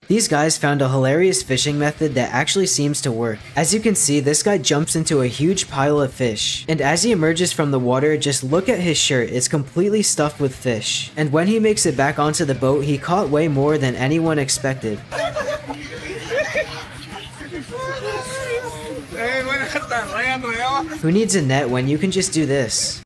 These guys found a hilarious fishing method that actually seems to work. As you can see, this guy jumps into a huge pile of fish, and as he emerges from the water, just look at his shirt, it's completely stuffed with fish. And when he makes it back onto the boat, he caught way more than anyone expected. Who needs a net when you can just do this?